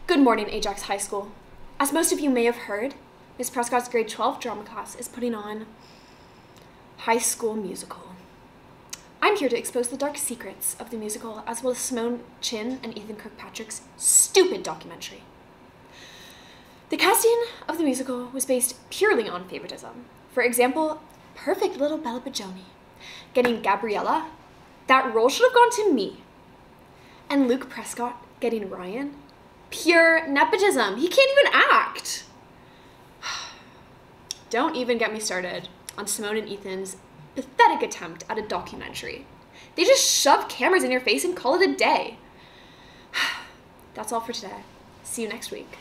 Good morning, Ajax High School. As most of you may have heard, Miss Prescott's grade 12 drama class is putting on High School Musical. I'm here to expose the dark secrets of the musical, as well as Simone Chin and Ethan Kirkpatrick's stupid documentary. The casting of the musical was based purely on favoritism. For example, perfect little Bella Bajoni getting Gabriella. That role should have gone to me. And Luke Prescott getting Ryan. Pure nepotism. He can't even act. Don't even get me started on Simone and Ethan's pathetic attempt at a documentary. They just shove cameras in your face and call it a day. That's all for today. See you next week.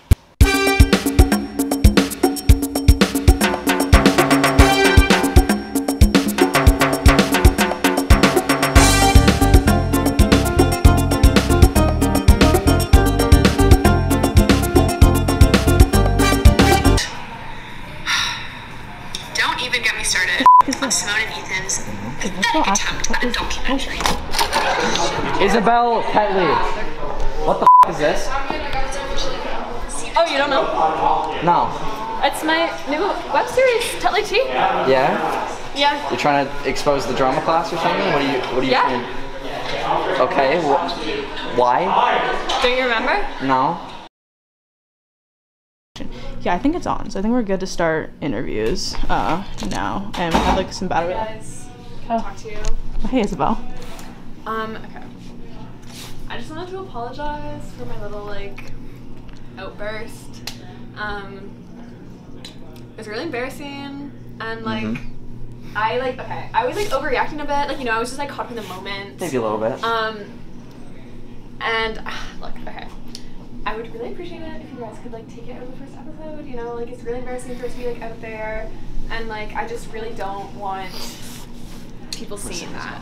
Even get me started on Simone and Ethan's pathetic attempt at a documentary. Isabelle Petley. What the is this? Oh, you don't know? No. It's my new web series, Tetley T. Yeah? Yeah. You're trying to expose the drama class or something? What are you yeah. saying? Okay, why? Don't you remember? No. Yeah, I think it's on, so I think we're good to start interviews now. And we have like some battery. Guys, can I talk to you? Hey, Isabelle. Okay. I just wanted to apologize for my little like outburst. It was really embarrassing, and like I was like overreacting a bit. Like, you know, I was just like caught up in the moment. Maybe a little bit. And look, okay. I would really appreciate it if you guys could like take it out of the first episode, you know, like it's really embarrassing for it to be like out there, and like I just really don't want people seeing that.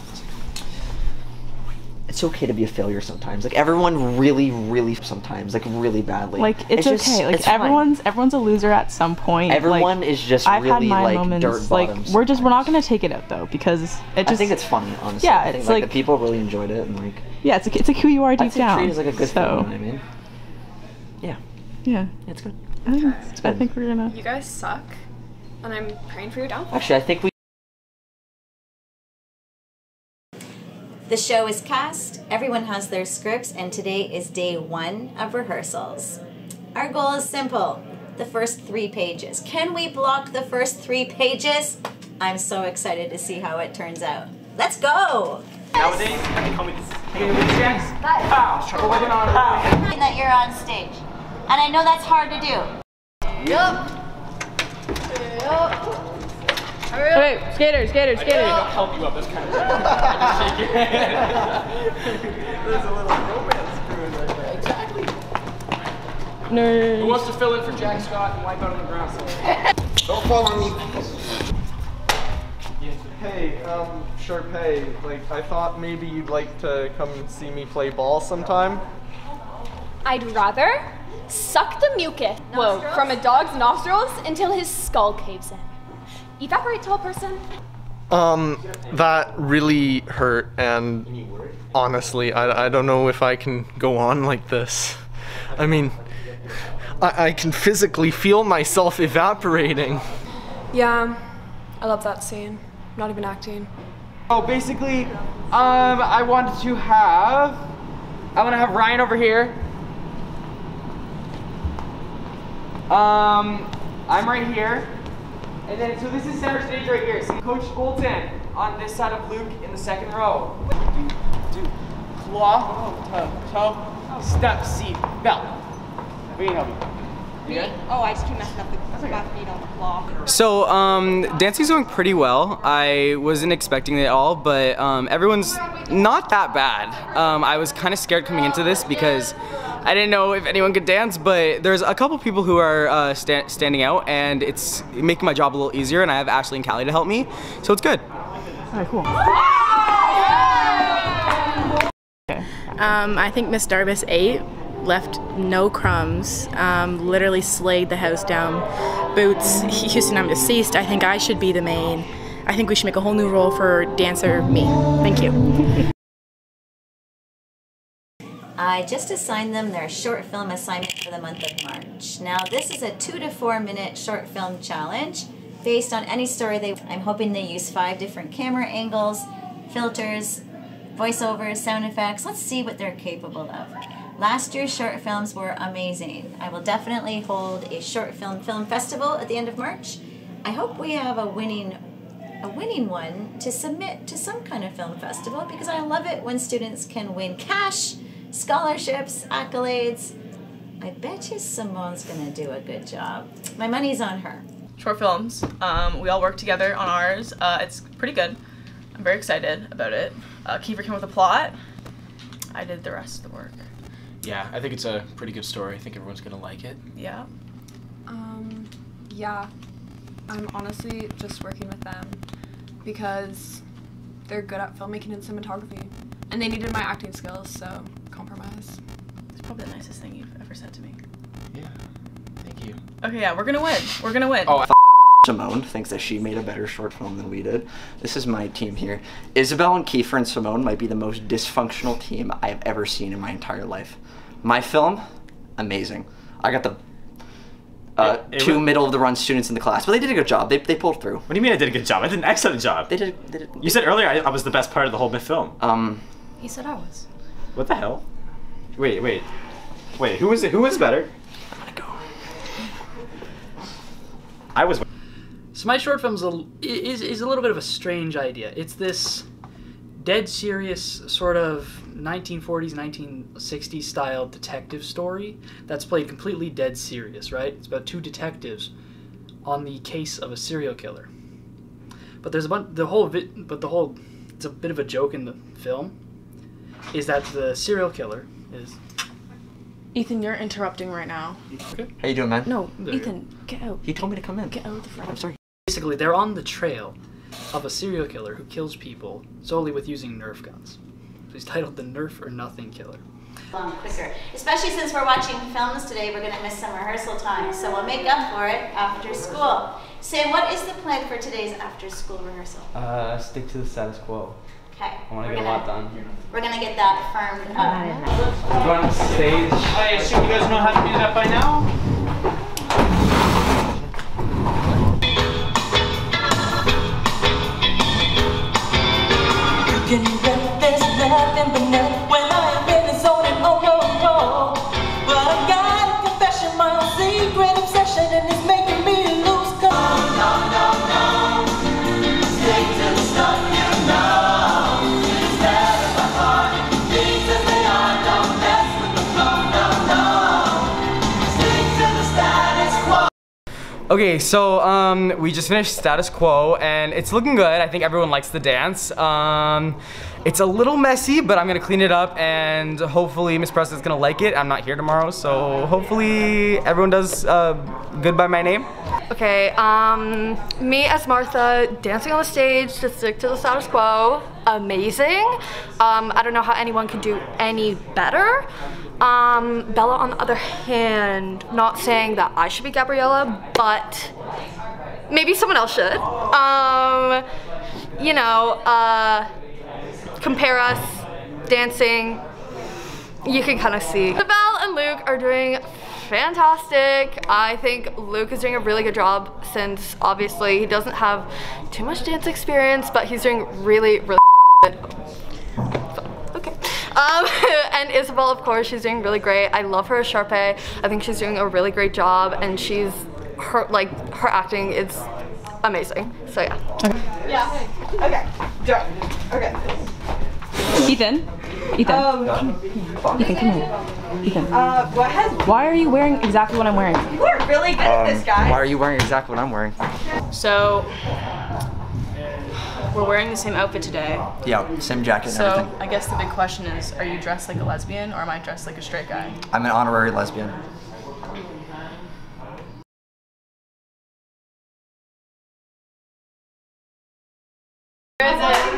It's okay to be a failure sometimes. Like everyone really sometimes, like really badly. Like it's okay. Just, like everyone's a loser at some point. Everyone like, is just I've really had my like moments, dirt like bottoms. we're not gonna take it out though, because it just, I think it's funny, honestly. Yeah, I think, it's like like the people really enjoyed it, and like yeah, it's like who you are deep down. Treat it as like a good thing, you know what I mean? Yeah. Yeah. It's good. I think we're gonna. You guys suck, and I'm praying for your downfall. Actually, I think we. The show is cast, everyone has their scripts, and today is day 1 of rehearsals. Our goal is simple, the first 3 pages. Can we block the first 3 pages? I'm so excited to see how it turns out. Let's go! Nowadays, they call me this. Pow! Working on pow! That you're on stage. And I know that's hard to do. Yup. Wait, skater. I'll help you up this kind of thing. I just shake your hand. There's a little romance brewing right there. Exactly. Nerd. Who wants to fill in for Jack Scott and wipe out on the ground? Don't fall on me. Hey, Sharpay, like, I thought maybe you'd like to come and see me play ball sometime. I'd rather suck the mucus from a dog's nostrils until his skull caves in. Evaporate, tall person. That really hurt, and honestly, I don't know if I can go on like this. I mean, I can physically feel myself evaporating. Yeah, I love that scene. Not even acting. Oh, basically, I want to have Ryan over here. I'm right here. And then, so this is center stage right here. So Coach Bolton on this side of Luke in the second row. Do claw, toe, step, seat, belt. We can help you. Me? Oh, I just keep messing up the feet on the claw. So, dancing's going pretty well. I wasn't expecting it at all, but everyone's not that bad. I was kind of scared coming into this because I didn't know if anyone could dance, but there's a couple people who are standing out, and it's making my job a little easier, and I have Ashley and Callie to help me, so it's good. Alright, cool. Okay. I think Miss Darbus 8 left no crumbs, literally slayed the house down. Boots, Houston, I'm deceased. I think I should be the main. I think we should make a whole new role for dancer me. Thank you. I I just assigned them their short film assignment for the month of March. Now this is a 2 to 4 minute short film challenge based on any story I'm hoping they use 5 different camera angles, filters, voiceovers, sound effects. Let's see what they're capable of. Last year's short films were amazing. I will definitely hold a short film festival at the end of March. I hope we have a winning one to submit to some kind of film festival, because I love it when students can win cash, scholarships, accolades. I bet you Simone's gonna do a good job. My money's on her. Short films. We all work together on ours. It's pretty good. I'm very excited about it. Kiefer came up with a plot. I did the rest of the work. Yeah, I think it's a pretty good story. I think everyone's gonna like it. Yeah. Yeah. I'm honestly just working with them because they're good at filmmaking and cinematography. And they needed my acting skills, so compromise. It's probably the nicest thing you've ever said to me. Yeah, thank you. Okay, yeah, we're gonna win. We're gonna win. Oh, Simone thinks that she made a better short film than we did. This is my team here. Isabelle and Kiefer and Simone might be the most dysfunctional team I've ever seen in my entire life. My film, amazing. I got the two middle-of-the-run students in the class, but they did a good job. They pulled through. What do you mean I did a good job? I did an excellent job. They did. You said earlier I was the best part of the whole film. He said I was. What the hell? Wait. Who was better? I'm gonna go. I was. So my short film is a little bit of a strange idea. It's this dead serious sort of 1940s, 1960s style detective story that's played completely dead serious, right? It's about 2 detectives on the case of a serial killer. But there's it's a bit of a joke in the film, is that the serial killer is... Ethan, you're interrupting right now. Okay. How you doing, man? No, Ethan, get out. He told me to come in. Get out of the front. I'm sorry. Basically, they're on the trail of a serial killer who kills people solely with using Nerf guns. So he's titled The Nerf or Nothing Killer. Quicker. Especially since we're watching films today, we're going to miss some rehearsal time, so we'll make up for it after school. Sam, what is the plan for today's after-school rehearsal? Stick to the status quo. Okay. I want to get a lot done. We're going to get that firmed up. Go on stage. I assume you guys know how to do that by now? You can bet there's nothing but net when I am in the zone and roll. But I got a confession, my own secret obsession, and it's making me lose control. No. Stick to the stuff you know. Instead of my heart, things as they are, don't mess with the flow. No. Stick to the status quo. Okay, so we just finished status quo and it's looking good. I think everyone likes the dance. It's a little messy, but I'm gonna clean it up and hopefully Miss Preston's gonna like it. I'm not here tomorrow, so hopefully everyone does good by my name. Okay, me as Martha, dancing on the stage to stick to the status quo, amazing. I don't know how anyone can do any better. Bella, on the other hand, not saying that I should be Gabriella, but maybe someone else should. You know, compare us, dancing, you can kind of see. Isabelle and Luke are doing fantastic. I think Luke is doing a really good job since obviously he doesn't have too much dance experience, but he's doing really good. Okay. And Isabelle, of course, she's doing really great. I love her as Sharpay. I think she's doing a really great job, and her acting is amazing. So yeah. Okay. Yeah. Okay. Okay. Ethan. Ethan, come here. Ethan. Go ahead. Why are you wearing exactly what I'm wearing? You are really good at this, guy. Why are you wearing exactly what I'm wearing? So, we're wearing the same outfit today. Yeah, same jacket and So, everything. I guess the big question is, are you dressed like a lesbian or am I dressed like a straight guy? I'm an honorary lesbian. Where is it?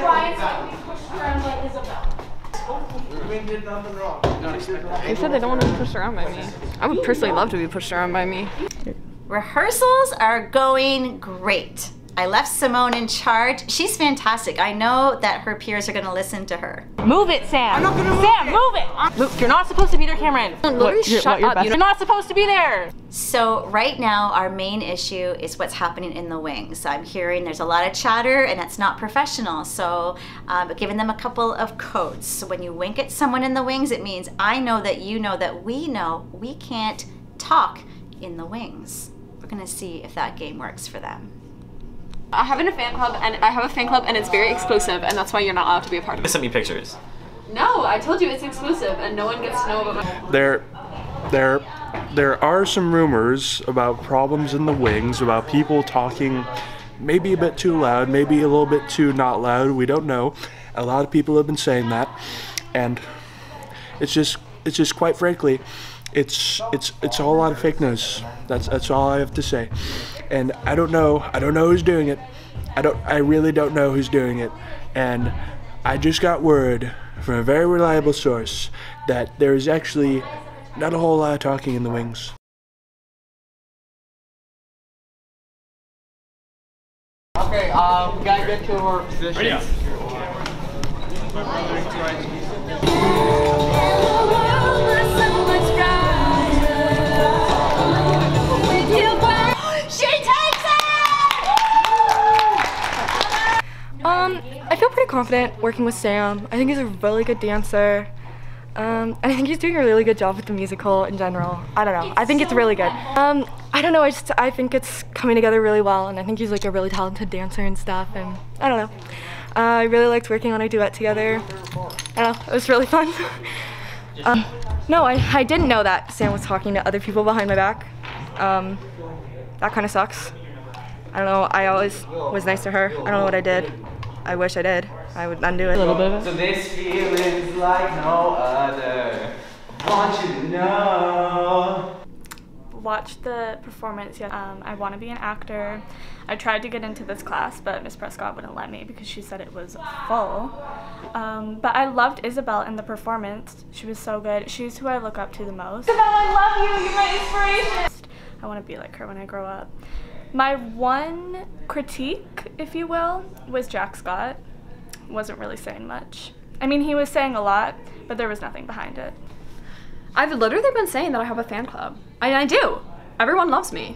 They said they don't want to be pushed around by me. I would personally love to be pushed around by me. Rehearsals are going great. I left Simone in charge. She's fantastic. I know that her peers are gonna listen to her. Move it, Sam. I'm not gonna move Sam, move it. Luke, you're not supposed to be there, Cameron. Shut up. You're not supposed to be there. So right now, our main issue is what's happening in the wings. I'm hearing there's a lot of chatter and that's not professional. So giving them a couple of codes. So when you wink at someone in the wings, it means I know that you know that we can't talk in the wings. We're gonna see if that game works for them. I have a fan club and it's very exclusive, and that's why you're not allowed to be a part of it. Send me pictures. No, I told you it's exclusive and no one gets to know about my... There are some rumors about problems in the wings, about people talking maybe a bit too loud, maybe a little bit too not loud, we don't know. A lot of people have been saying that, and it's just quite frankly, it's all a lot of fake news. That's all I have to say. And I don't know who's doing it. I really don't know who's doing it. And I just got word from a very reliable source that there is actually not a whole lot of talking in the wings. Okay, we gotta get to our positions. I feel pretty confident working with Sam. I think he's a really good dancer. And I think he's doing a really good job with the musical in general. I don't know. I think it's really good. I don't know. I think it's coming together really well, and I think he's like a really talented dancer and stuff. And I don't know. I really liked working on a duet together. I don't know. It was really fun. No, I didn't know that Sam was talking to other people behind my back. That kind of sucks. I don't know. I always was nice to her. I don't know what I did. I wish I did. I would undo it. A little bit of it. So this feeling's like no other. I want you to know. Watched the performance. I want to be an actor. I tried to get into this class, but Miss Prescott wouldn't let me because she said it was full. But I loved Isabelle in the performance. She was so good. She's who I look up to the most. Isabelle, I love you. You're my inspiration. I want to be like her when I grow up. My one critique, if you will, was Jack Scott. Wasn't really saying much. I mean, he was saying a lot, but there was nothing behind it. I've literally been saying that I have a fan club. I do. Everyone loves me.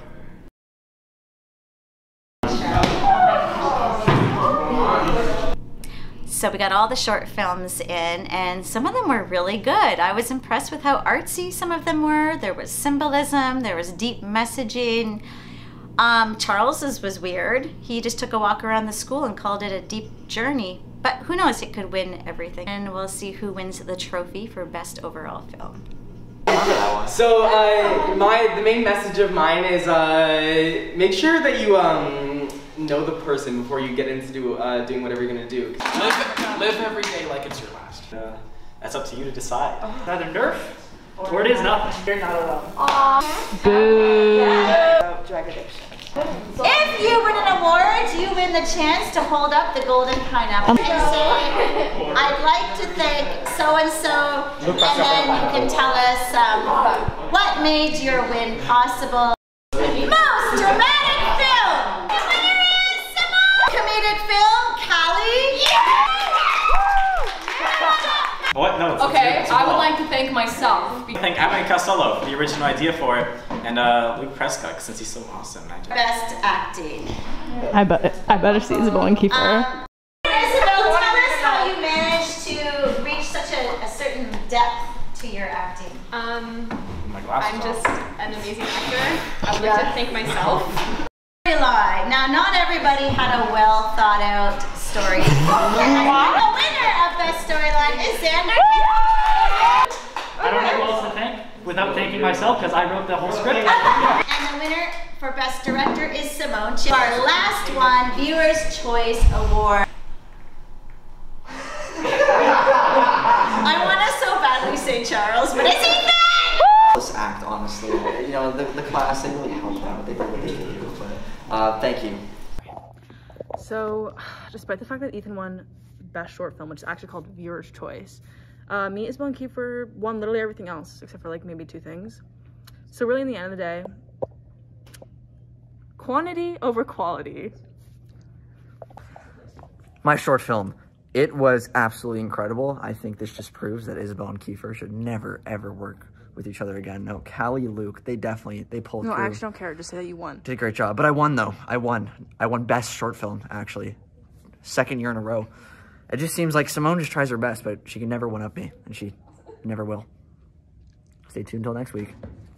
So we got all the short films in, and some of them were really good. I was impressed with how artsy some of them were. There was symbolism, there was deep messaging. Charles's was weird. He just took a walk around the school and called it a deep journey. But who knows, it could win everything. And we'll see who wins the trophy for best overall film. So the main message of mine is make sure that you know the person before you get into doing whatever you're gonna do. Live every day like it's your last. That's up to you to decide. Either Nerf or it is nothing. You're not alone. Aww. Boo. Yeah. Drug addiction. If you win an award, you win the chance to hold up the golden pineapple and say, I'd like to thank so-and-so, and then you can tell us what made your win possible. Most dramatic film! The winner is Simone! Comedic film, Callie! Yeah! What? No. Okay, I would like to thank myself. I thank Abbott Costello for the original idea for it, and Luke Prescott since he's so awesome. Best acting. I better see Isabelle and Kiefer. Isabelle, tell us how you managed to reach such a certain depth to your acting. I'm just an amazing actor. I would like to thank myself. Now, not everybody had a well thought out story. The winner of Best Storyline is Xander. I don't know who else to thank without thanking myself because I wrote the whole script. And the winner for Best Director is Simone. Our last one, Viewer's Choice Award. I want to so badly say Charles, but it's Ethan! This act, honestly, you know, the class, they really helped out. They did what they could do, but thank you. So, despite the fact that Ethan won Best Short Film, which is actually called Viewer's Choice, me, Isabelle, and Kiefer won literally everything else, except for like maybe 2 things. So really, in the end of the day, quantity over quality. My short film. It was absolutely incredible. I think this just proves that Isabelle and Kiefer should never, ever work with each other again. No, Callie, Luke, they pulled through. No, I actually don't care. Just say that you won. Did a great job. But I won, though. I won best short film, actually. 2nd year in a row. It just seems like Simone just tries her best, but she can never one-up me, and she never will. Stay tuned until next week.